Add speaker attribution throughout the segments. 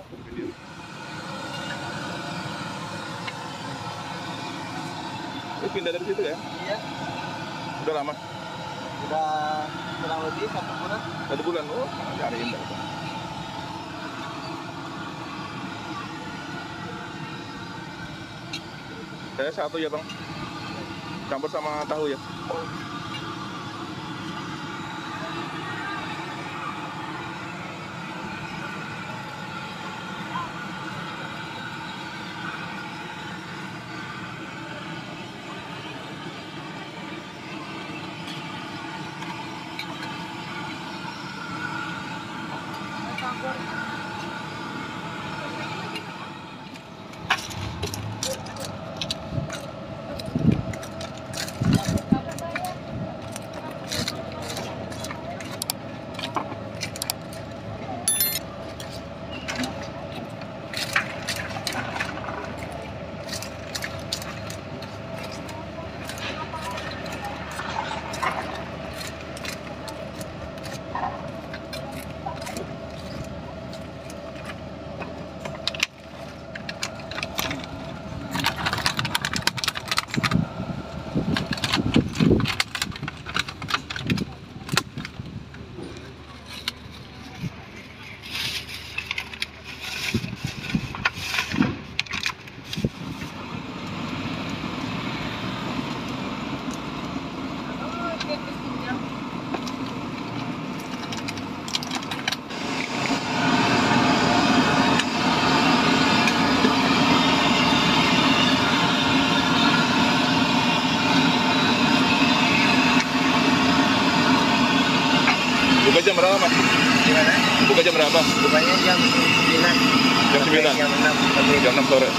Speaker 1: Ini pindah dari situ ya?
Speaker 2: Iya.
Speaker 1: Udah lama?
Speaker 2: Udah kurang lebih 1 bulan.
Speaker 1: 1 bulan. Oh, cariin dah. Saya 1 ya bang, campur sama tahu ya. Buka jam berapa mas?
Speaker 2: Gimana?
Speaker 1: Buka jam berapa?
Speaker 2: Bukanya jam 9.
Speaker 1: Jam 9?
Speaker 2: Jam 6.
Speaker 1: Jam 6 sore.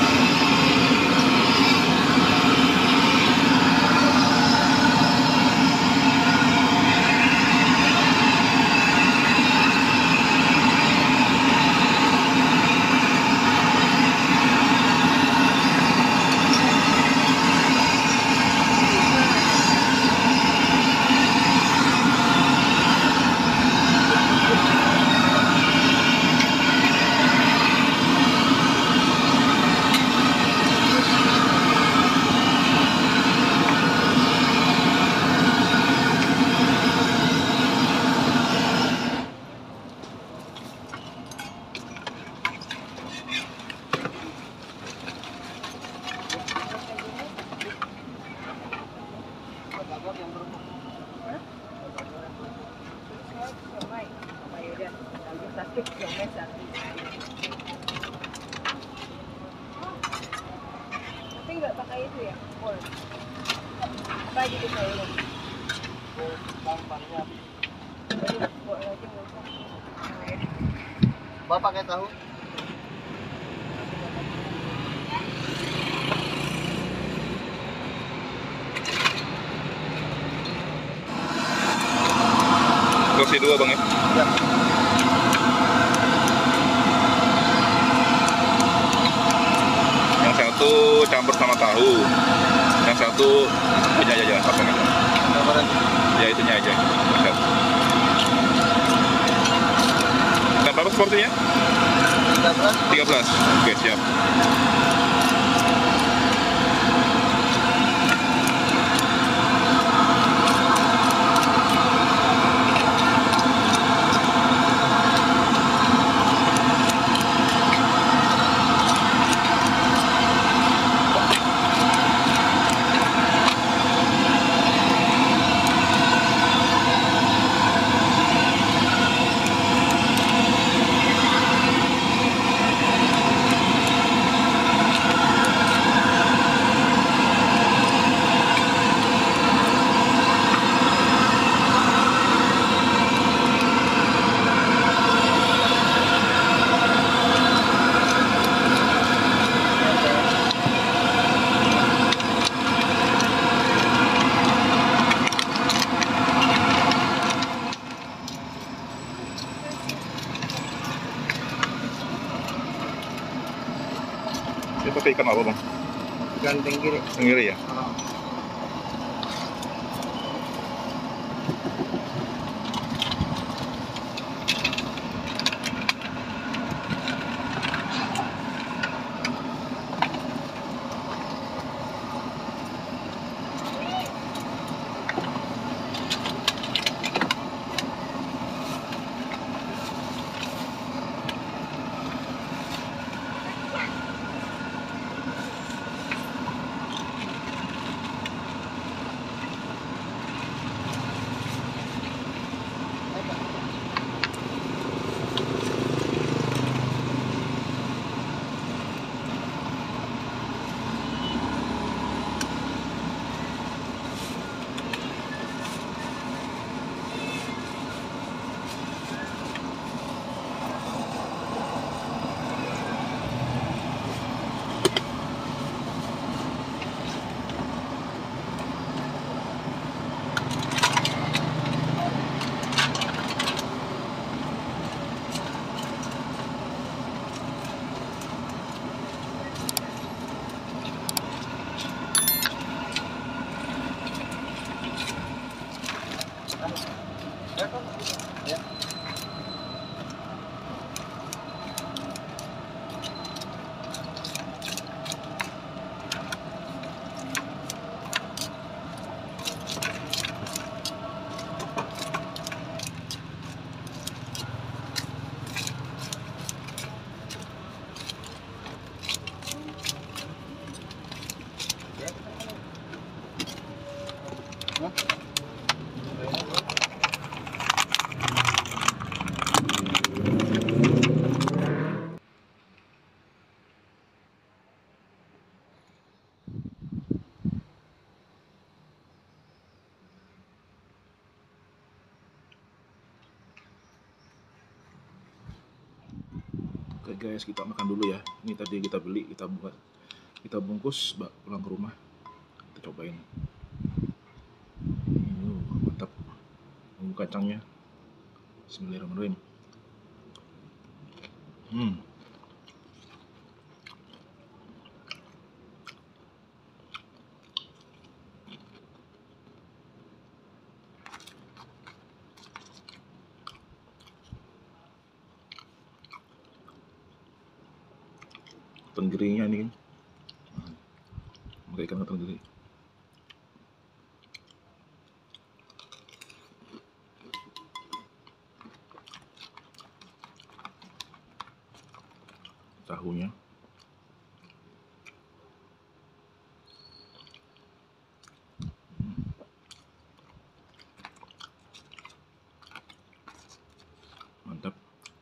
Speaker 3: Tapi nggak pakai itu ya, kol. Apa gitu saya?
Speaker 2: Gampangnya.
Speaker 3: Kol aja nggak usah.
Speaker 2: Bapak pakai tahu?
Speaker 1: Kursi 2 bang ya?
Speaker 2: Ya.
Speaker 1: Yang 1 campur sama tahu, yang 1 aja pasang aja.
Speaker 2: Apa lagi?
Speaker 1: Ya itunya aja. Dan berapa seporsinya?
Speaker 2: 13.
Speaker 1: 13. Oke siap. Ini pakai ikan apa bang?
Speaker 2: Ikan tenggiri.
Speaker 1: Tenggiri ya? Oke guys, kita makan dulu ya. Ini tadi kita beli, kita bungkus pulang ke rumah. Kita cobain. Mantap. Bumbu kacangnya. Bismillahirrahmanirrahim. Tenggirinya ini kan. Pakai ikan tenggiri. Tahunya. Mantap.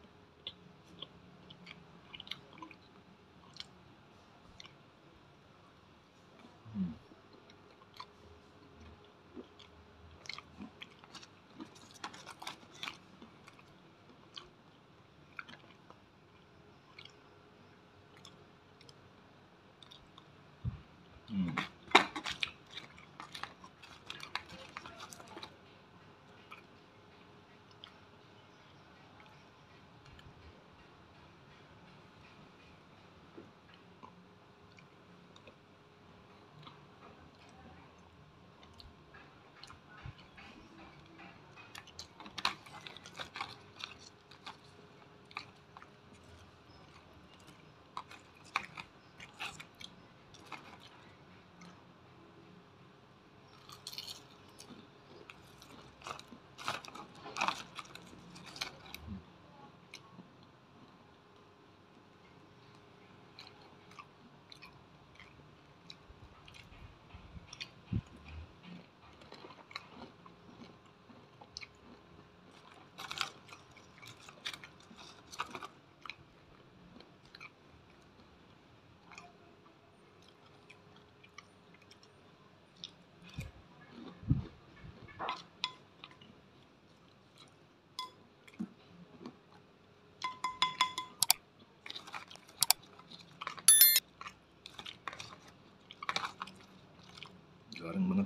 Speaker 1: Garing banget.